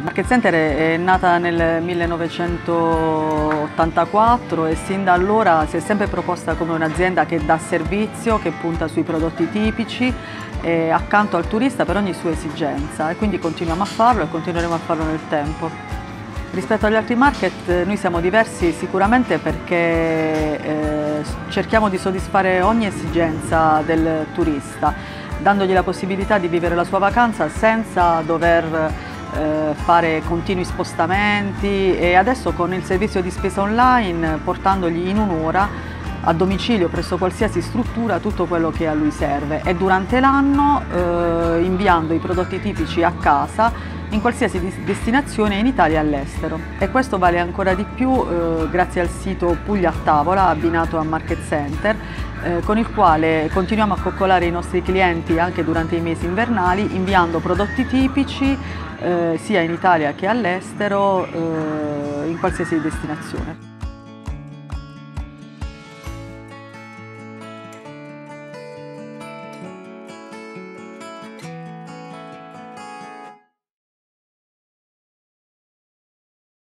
Market Center è nata nel 1984 e sin da allora si è sempre proposta come un'azienda che dà servizio, che punta sui prodotti tipici accanto al turista per ogni sua esigenza, e quindi continuiamo a farlo e continueremo a farlo nel tempo. Rispetto agli altri market noi siamo diversi sicuramente perché cerchiamo di soddisfare ogni esigenza del turista, dandogli la possibilità di vivere la sua vacanza senza dover fare continui spostamenti, e adesso con il servizio di spesa online portandogli in un'ora a domicilio presso qualsiasi struttura tutto quello che a lui serve, e durante l'anno inviando i prodotti tipici a casa in qualsiasi destinazione in Italia e all'estero. E questo vale ancora di più grazie al sito Puglia a Tavola abbinato a Market Center, con il quale continuiamo a coccolare i nostri clienti anche durante i mesi invernali, inviando prodotti tipici sia in Italia che all'estero in qualsiasi destinazione.